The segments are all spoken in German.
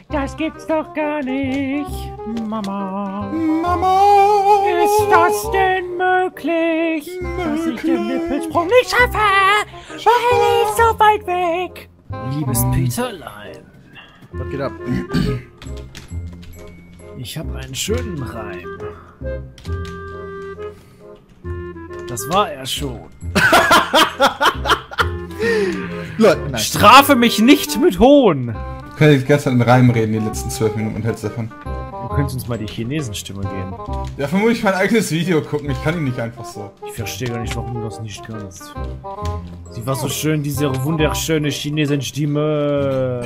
Das gibt's doch gar nicht. Mama. Mama. Ist das denn möglich, dass ich den Nippelsprung nicht schaffe? Weil ich so weit weg. Liebes Peterlein. Was geht ab? Ich habe einen schönen Reim. Das war er schon. Leute, nein. Strafe mich nicht mit Hohn. Ich kann jetzt gestern in Reim reden, die letzten 12 Minuten und hältst davon. Du könntest uns mal die Chinesenstimme geben. Ja, vermutlich mein eigenes Video gucken. Ich kann ihn nicht einfach so. Ich verstehe gar nicht, warum du das nicht kannst. Sie war so schön, diese wunderschöne Chinesenstimme.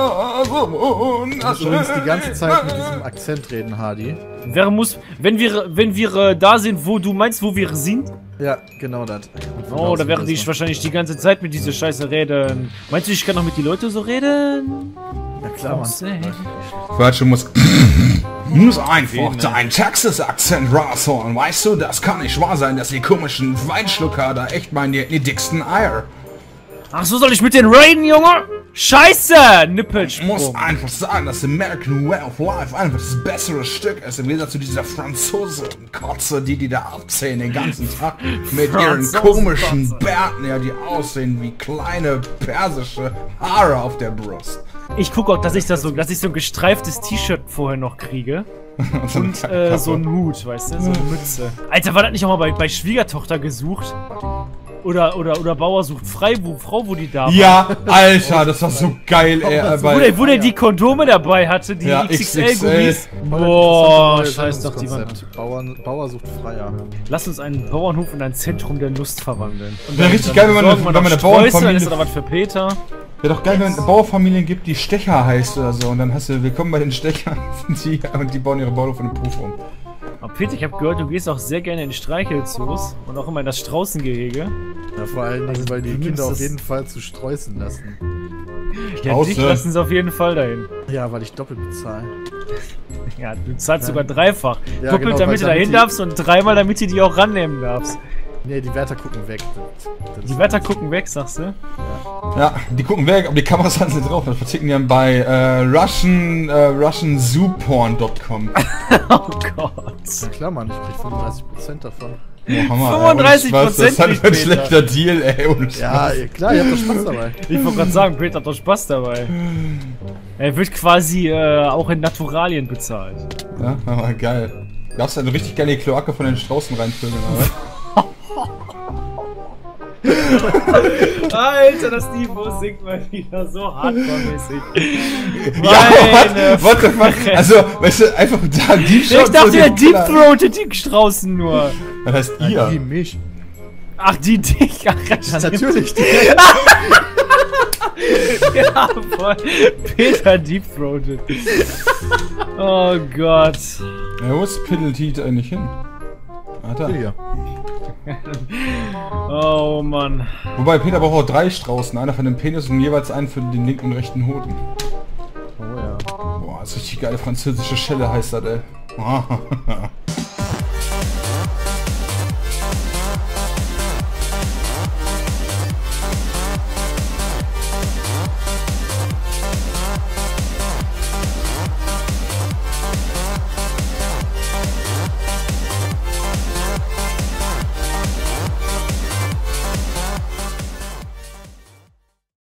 Du musst übrigens die ganze Zeit mit diesem Akzent reden, Hardy. Wenn wir da sind, wo du meinst, wo wir sind? Ja, genau das. Oh, da werde ich wahrscheinlich die ganze Zeit mit dieser Scheiße reden. Meinst du, ich kann auch mit den Leuten so reden? Ja klar, Mann. Quatsch, muss einfach deinen Texas-Akzent rausholen. Weißt du, das kann nicht wahr sein, dass die komischen Weinschlucker da echt mal in die dicksten Eier. Ach so, soll ich mit den raiden, Junge? Scheiße! Ich Nippelsprung. muss einfach sagen, dass American Way of Life einfach das bessere Stück ist, im Gegensatz zu dieser Franzosen-Kotze, die da abzählen den ganzen Tag mit ihren komischen Bärten, ja, die aussehen wie kleine persische Haare auf der Brust. Ich gucke auch, dass ich so ein gestreiftes T-Shirt vorher noch kriege. Und so einen Hut, weißt du? So eine Mütze. Alter, war das nicht auch mal bei Schwiegertochter gesucht? Oder Bauer sucht Frau, wo die da war? Ja, Alter, das war so geil, ey. Wo der die Kondome dabei hatte, die ja, XXL-Gummis. Boah, scheiß doch die Wand. Bauer sucht Freier. Lass uns einen Bauernhof in ein Zentrum der Lust verwandeln. Und wäre richtig geil, wenn man eine Bauernfamilie... Ist da was für Peter? Wäre doch geil, wenn es Bauernfamilien gibt, die Stecher heißt oder so. Und dann hast du Willkommen bei den Stechern. Und die bauen ihre Bauernhof in den Puff um. Aber Peter, ich habe gehört, du gehst auch sehr gerne in Streichelzoos und auch immer in das Straußengehege. Ja, vor allen Dingen, weil die Kinder auf jeden Fall zu streußen lassen. Ja, dich lassen sie auf jeden Fall dahin. Ja, weil ich doppelt bezahle. Ja, du zahlst sogar dreifach. Ja, Doppelt, genau, damit du dahin darfst und dreimal, damit du die auch rannehmen darfst. Nee, die Wärter gucken weg. Die Wärter gucken weg, sagst du? Ja, die gucken weg, aber die Kameras haben sie drauf. Das verticken die dann bei russianzooporn.com. Oh Gott. Ja klar, Mann, ich krieg 35% davon. Oh, Hammer, 35%? Was, das ist halt ein schlechter Deal, ey. Ja, klar, ihr habt doch Spaß dabei. Ich wollte gerade sagen, Peter hat doch Spaß dabei. Er wird quasi auch in Naturalien bezahlt. Ja, aber geil. Darfst du eine richtig geile Kloake von den Straußen reinfüllen, oder? Alter, das Niveau singt mal wieder so hardcore-mäßig. Ja, what the fuck? Also, weißt du, einfach da Deep Throat. Ich dachte, der Deep-Throatet die Straußen nur. Was heißt ihr? Ja, die mich. Ach, die dich. Ach, ja, natürlich. Die. Ja, voll. Peter Deep-Throated. Oh Gott. Ja, wo ist Piddleteeth eigentlich hin? Ah, da. Hier. Oh Mann. Wobei, Peter braucht auch 3 Straußen. Einer für den Penis und jeweils einen für den linken und rechten Hoden. Oh ja. Boah, das ist richtig geile französische Schelle heißt das, ey.